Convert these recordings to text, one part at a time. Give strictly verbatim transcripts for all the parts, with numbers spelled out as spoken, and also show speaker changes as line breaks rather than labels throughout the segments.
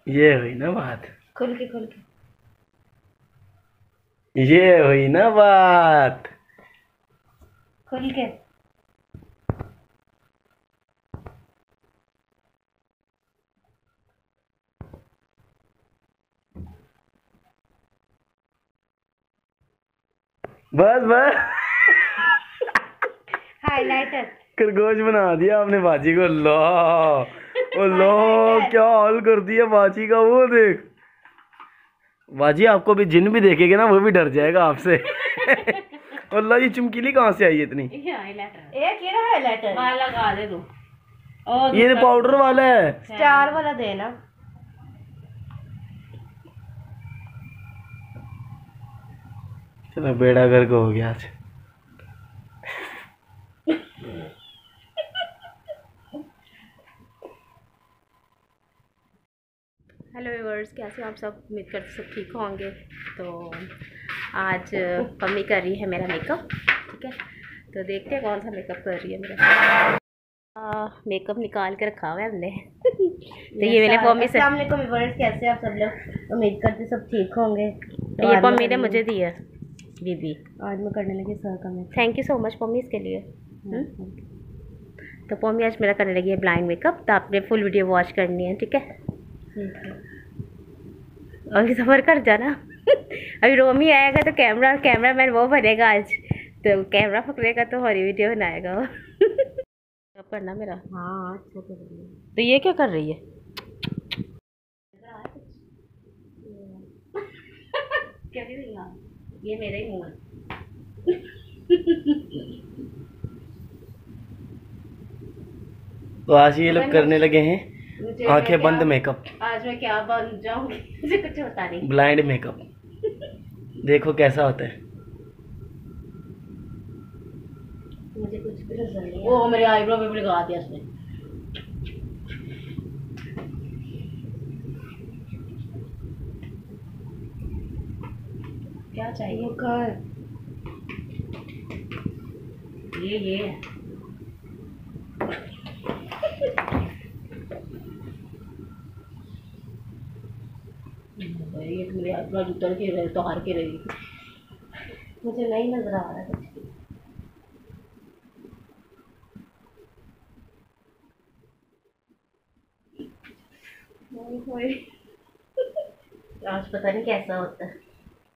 ये हुई ना बात।
खुल के खुल के
ये हुई ना बात।
खुल के
बस बस
हाइलाइटर।
खरगोश बना दिया आपने बाजी को। लो ओ लो, क्या हाल कर दिया बाजी का। वो देख बाजी, आपको भी जिन भी देखेगा ना वो भी डर जाएगा आपसे। अल्लाह, ये चमकीली कहाँ से आई है इतनी?
ये हाइलाइटर, ये क्या हाइलाइटर? वहां लगा दे तू। और
ये पाउडर वाला है।
स्टार वाला देना।
चलो बेड़ा गर्क हो गया आज।
हेलो व्यूअर्स, कैसे हो आप सब? उम्मीद करते सब ठीक होंगे। तो आज मम्मी कर रही है मेरा मेकअप, ठीक है। तो देखते हैं कौन सा मेकअप कर रही है मेरा। मेकअप निकाल के रखा हुआ है हमने। तो ये मैंने मम्मी से। अस्सलाम वालेकुम व्यूअर्स, कैसे आप सब लोग? उम्मीद करते सब ठीक होंगे। तो ये मम्मी ने मुझे दी है दीदी। आज मैं करने लगी सर का makeup. Thank you so much mummy इसके लिए। तो मम्मी आज मेरा करने लगी है ब्लाइंड मेकअप। तो आपने फुल वीडियो वॉच करनी है, ठीक है। अभी सफ़र कर जाना। अभी रोमी आएगा तो कैमरा कैमरा मैन वो बनेगा आज। तो कैमरा पकड़ेगा तो हमारी वीडियो बनाएगा वो। कब करना मेरा? हाँ अच्छा कर रही है। तो ये क्या कर रही है? क्या भी नहीं, ये मेरा ही मुँह है।
तो आज ये लोग करने लगे हैं आंखें बंद मेकअप।
आज मैं क्या बन जाऊंगी मुझे कुछ होता नहीं।
ब्लाइंड मेकअप देखो कैसा होता है।
मुझे कुछ भी नजर नहीं। वो मेरे आईब्रो पे भी लगा दिया उसने। क्या चाहिए? कर ये ये ये मेरे आईब्रो उतर के रहे तो हार के रही। मुझे नहीं नजर आ रहा है कुछ भी। आज पता नहीं कैसा होता है।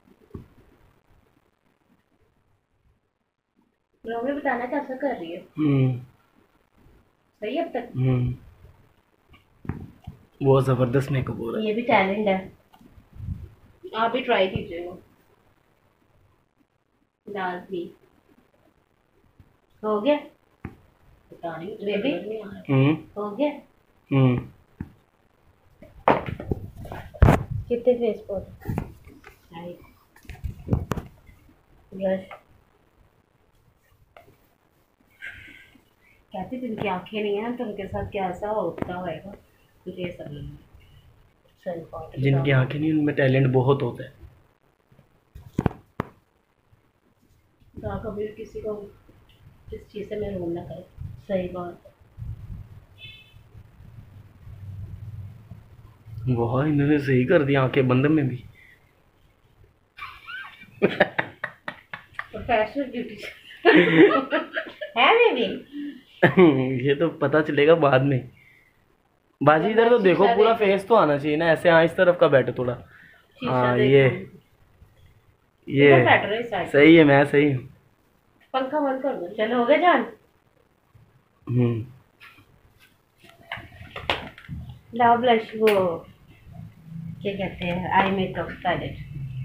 रोमी बताना कैसा कर रही है?
हम्म
सही है अब तक?
हम्म बहुत जबरदस्त मेकअप हो रहा है।
ये भी टैलेंट है, आप भी ट्राई कीजिएगा। दाल भी हो गया। पता नहीं बेबी
हम्म
हो गया।
हम्म
कितने फेस पर ब्रश? कहती जिनकी आंखें नहीं है तो उनके साथ कैसा होता होगा मुझे ये समझ नहीं।
जिनकी आंखें नहीं उनमें टैलेंट बहुत होता है।
तो कभी किसी को किस चीज़ से महरूम ना करे। सही बात।
वाह, इन्होंने सही कर दिया आंखें बंद में भी।
प्रोफेशनल ड्यूटी है बेबी।
ये तो पता चलेगा बाद में। बाजी इधर तो देखो, पूरा फेस तो आना चाहिए ना ऐसे। हाँ इस तरफ का बैठो थोड़ा। हाँ ये ये सही है, मैं सही हूँ।
पंखा बंद कर दो। चलो हो गया जान।
हम्म
लाओ ब्लश, वो क्या कहते हैं, आई मेकअप पैलेट।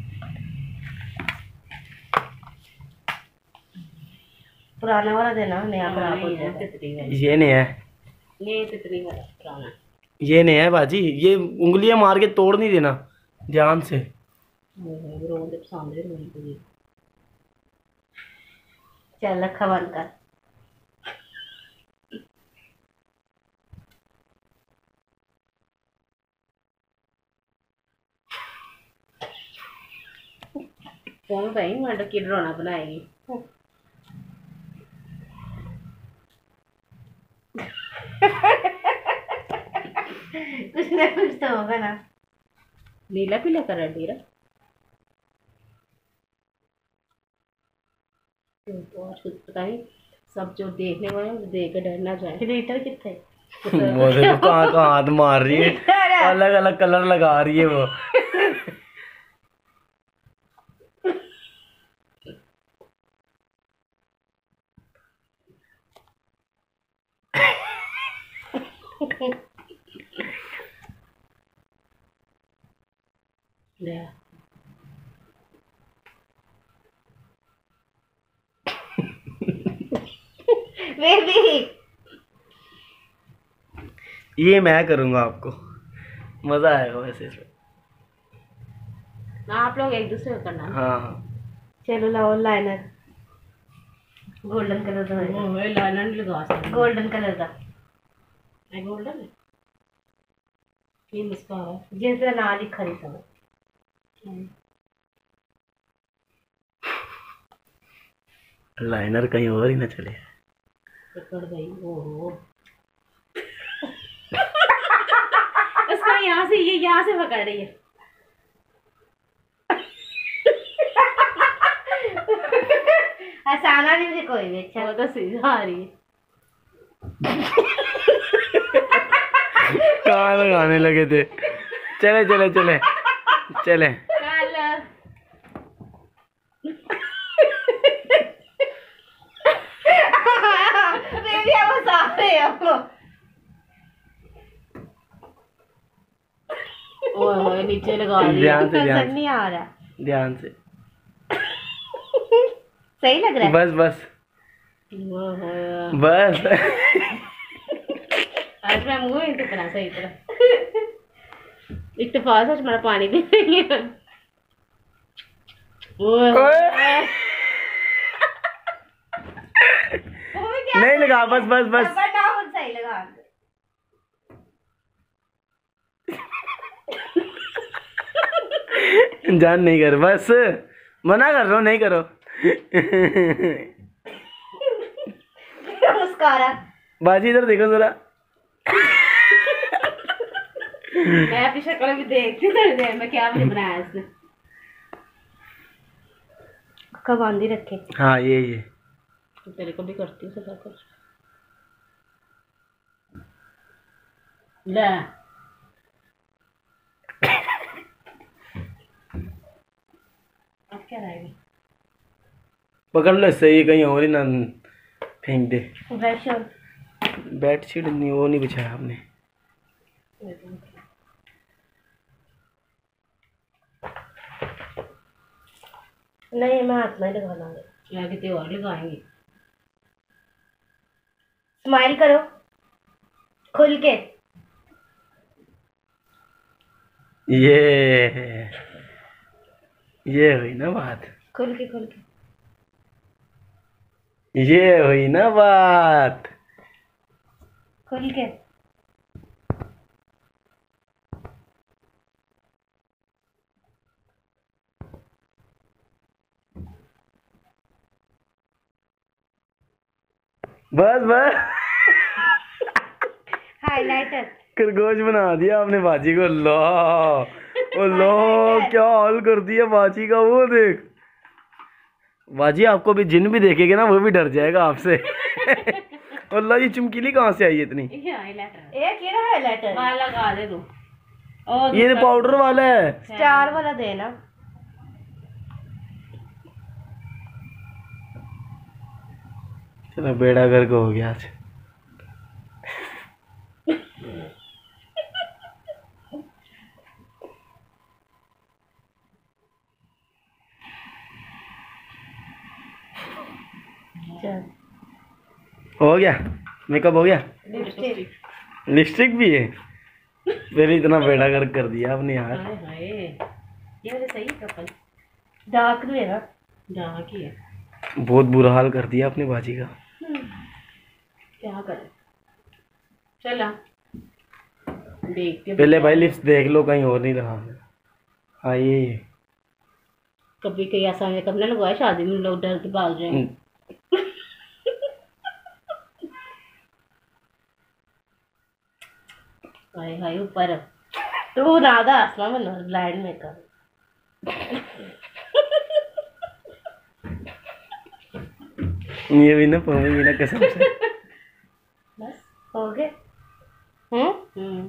पुराना वाला देना, नया खराब हो जाएगा।
ये नहीं है,
ये तितली वाला पुराना।
ये नहीं है बाजी। ये उंगलियां मार के तोड़ नहीं देना, ध्यान से।
चल रखा बंद कर। कौन भाई मर्डर की ड्रोना बनाएगी? कुछ ना कुछ तो होगा ना। नीला पीला कलर दे रहा तो आज कुछ पता नहीं, सब जो देखने वाले हैं देख के डर ना जाए। ग्लिटर कितने
वो देखो कहाँ कहाँ हाथ मार रही है, अलग अलग कलर लगा रही है वो।
बेबी
ये मैं करूंगा, आपको मजा आएगा वैसे इसमें।
आप लोग एक दूसरे को करना।
हाँ हाँ
चलो लाओ लाइनर, गोल्डन कलर का है। लाइनर नहीं लगा सकते, गोल्डन कलर का है। गोल्डन है ये मस्कारा, जिसका नाम लिखा नहीं था।
लाइनर कहीं और ही ना चले।
पकड़ गई। ओहो इसका यहाँ से, ये यहाँ से पकड़ रही है। आसाना नहीं मुझे कोई भी। अच्छा वो तो सीधा आ रही है।
कहाँ लगाने लगे थे। चले चले चले चले।
बेबी अब साफ है आपको। ओए नीचे लगा रही है।
ध्यान से ध्यान
नहीं आ रहा,
ध्यान से।
सही लग रहा है।
बस बस बस।
आज मैं मुंह ही तो सही तरह इत्तेफाक से हमारा पानी भी नहीं है।
नहीं लगा, बस बस बस।
सही लगा।
जान नहीं कर, बस मना कर रहा हूँ, नहीं करो।
मुस्कारा।
बाजी इधर देखो जरा।
मैं अपनी शक्ल भी देखती थोड़ी देर में, क्या मुझे बनाया इसने। कब बांधी रखे।
हाँ ये ये
तो तेरे को भी करती हूँ सब कुछ। ले अब क्या रहेगा।
पकड़ लो इससे, ये कहीं और ही ना फेंक दे।
ब्रश और
बेडशीट नहीं, वो नहीं बिछाया आपने।
नहीं मैं हाथ में लगा लाऊंगी, या कितने और लगाएंगे। स्माइल करो खुल के।
ये ये हुई ना बात।
खुल के खुल के।
ये हुई ना बात।
खुल के।
बस बस।
हाइलाइटर
खरगोश बना दिया आपने बाजी को। लो ओ लो क्या हाल कर दिया बाजी का। वो देख बाजी, आपको भी जिन भी देखेगा ना वो भी डर जाएगा आपसे। अल्लाह ये चमकीली कहाँ से आई है इतनी।
ये हाइलाइटर, ये क्या हाइलाइटर वाला लगा दे तू। और
ये पाउडर वाला है,
स्टार वाला देना।
चलो बेड़ा गर्क हो गया आज। हो गया मेकअप, हो गया।
लिपस्टिक
लिपस्टिक भी है। फिर इतना बेड़ा गर्क कर दिया आपने यार।
ये वाला सही है, डार्क भी है ना, डार्क ही है।
बहुत बुरा हाल कर दिया अपनी बाजी का।
क्या करें, चला देखते।
पहले भाई लिप्स देख लो, कहीं और नहीं रहा। हाँ ये ये
कभी कहीं ऐसा मेकअप ना लगवाए, शादी में लोग डर के भाग जाएंगे। हाय हाय ऊपर तू नादा आसमा में ब्लाइंड मेकअप।
ये भी ना पम्मी भी ना कसम से।
बस हो गए। हम्म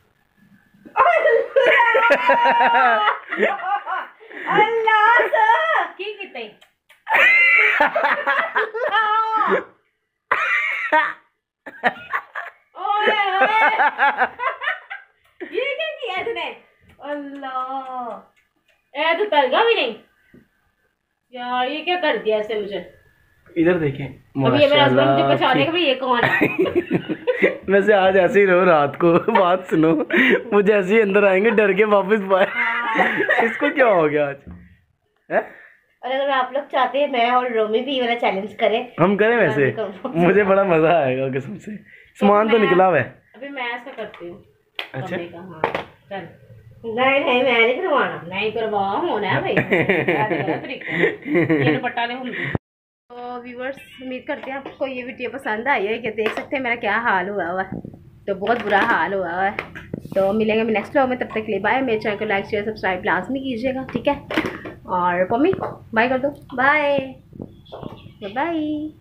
अल्लाह से की कितने ओए ओए ये क्या किया तूने? अल्लाह ए तो तलगा भी नहीं यार, ये क्या कर दिया ऐसे मुझे।
इधर देखें
अभी ये मेरा हस्बैंड मुझे पहचाने कि भाई ये कौन है।
वैसे आज ऐसे ही रहो, रात को बात सुनो, मुझे ऐसे ही अंदर आएंगे डर के वापस बाहर। इसको क्या हो गया आज है?
और अगर आप लोग चाहते हैं मैं और रोमी भी ये वाला चैलेंज करें,
हम करें वैसे, मुझे बड़ा मजा आएगा कसम से। सामान तो निकला हुआ है
अभी, मैं ऐसा करती हूँ।
अच्छा
हाँ चल, नहीं नहीं मैं नहीं करवाना, नहीं करवा होना है भाई। ये दुपट्टा ले उनको। तो व्यूअर्स, उम्मीद करते हैं आपको ये वीडियो पसंद आई है। कि देख सकते हैं मेरा क्या हाल हुआ हुआ है, तो बहुत बुरा हाल हुआ हुआ है। तो मिलेंगे मैं नेक्स्ट व्लॉग में, तब तक के लिए बाय। मेरे चैनल को लाइक शेयर सब्सक्राइब लाजमी कीजिएगा, ठीक है। और पम्मी बाय कर दो, बाय बाय।